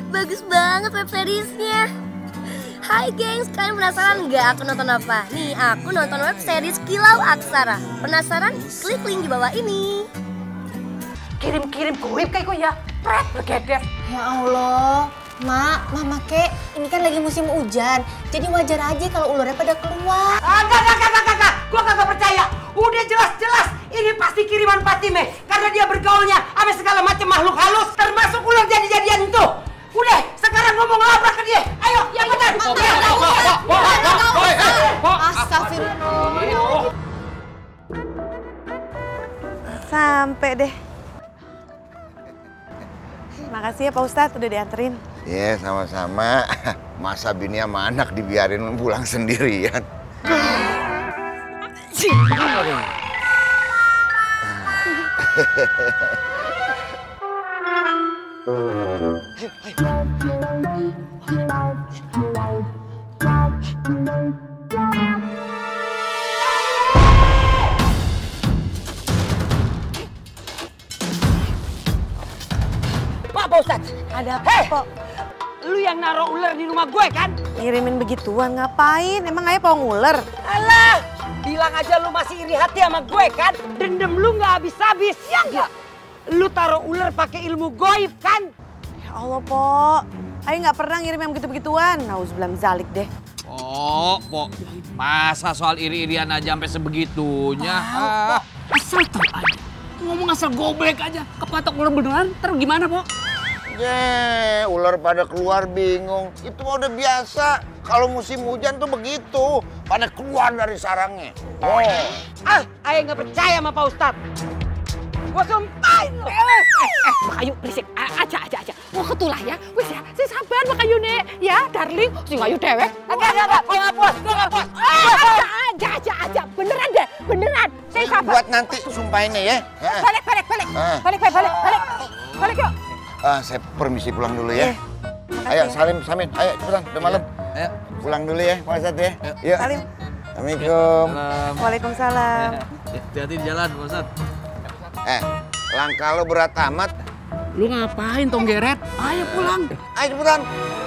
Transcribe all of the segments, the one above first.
Bagus banget web seriesnya. Hai gengs, kalian penasaran nggak aku nonton apa? Nih, aku nonton web series Kilau Aksara. Penasaran? Klik link di bawah ini. Kirim-kirim kuip kayak ya. Pret, begedes. Ya Allah, Mak, Mama Kek, ini kan lagi musim hujan. Jadi wajar aja kalau ularnya pada keluar. Enggak. Gua kagak percaya. Udah jelas-jelas ini pasti kiriman Fatime. Karena dia bergaulnya sama segala macam makhluk halus. Termasuk ular jadi-jadian itu. Udah, sekarang ngomong labrak ke dia. Ayo, yang benar. Astagfirullah. Sampai deh. Makasih ya Pak Ustadz udah dianterin. Iya, sama-sama. Masa bini sama anak dibiarin pulang sendirian. Pak Ustadz. Ada apa, Pok? Lu yang naruh ular di rumah gue kan? Ngirimin begituan ngapain? Emang ayah mau nguler? Alah, bilang aja lu masih iri hati sama gue kan? Dendam lu nggak habis-habis, ya nggak? Lu taruh ular pakai ilmu goib kan? Ya Allah, Pok. Ayah nggak pernah ngirim yang begitu-begituan. Nauzubillah min zalik deh. Oh, Pok. Masa soal iri-irian aja sampai sebegitunya? Asal tau aja. Ngomong asal goblek aja. Kepatok ular beneran, ntar gimana, Pok? Ular pada keluar bingung. Itu mah udah biasa. Kalau musim hujan tuh begitu. Pada keluar dari sarangnya. Oh. Ayah nggak percaya sama Pak Ustadz. Gua sumpahin lo. Makayu berisik, aja. Wah ketulah ya, wis ya, si sabar Makayu nek, ya darling, sing ayu dewek. Enggak, gua nggak puas. Aja, beneran, saya sabar. Buat nanti sumpahinnya ya. Balik yuk. Saya permisi pulang dulu ya. Ayo Salim, Samin, ayo cepetan, udah malam. Ayo. Pulang dulu ya, Pak Ustadz ya. Yuk. Salim. Assalamualaikum. Waalaikumsalam. Hati-hati di jalan, Pak Ustadz. Langkah lo berat amat. Lu ngapain, Tong Geret? Ayo pulang. Ayo cepetan.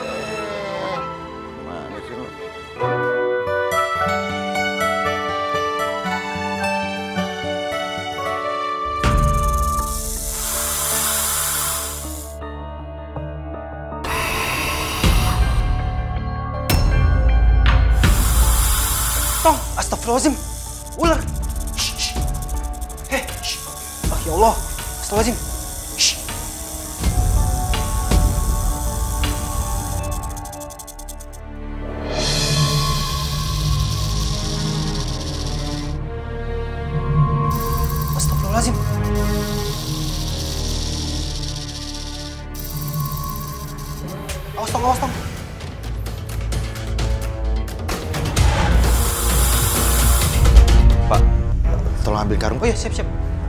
Mana sih lu? Tong, astagfirullahaladzim. Ular. Hei, ya Allah. Astagfirullahaladzim. Astagfirullahaladzim. Awas, Tong. Pak, tolong ambil karung. Oh ya, siap.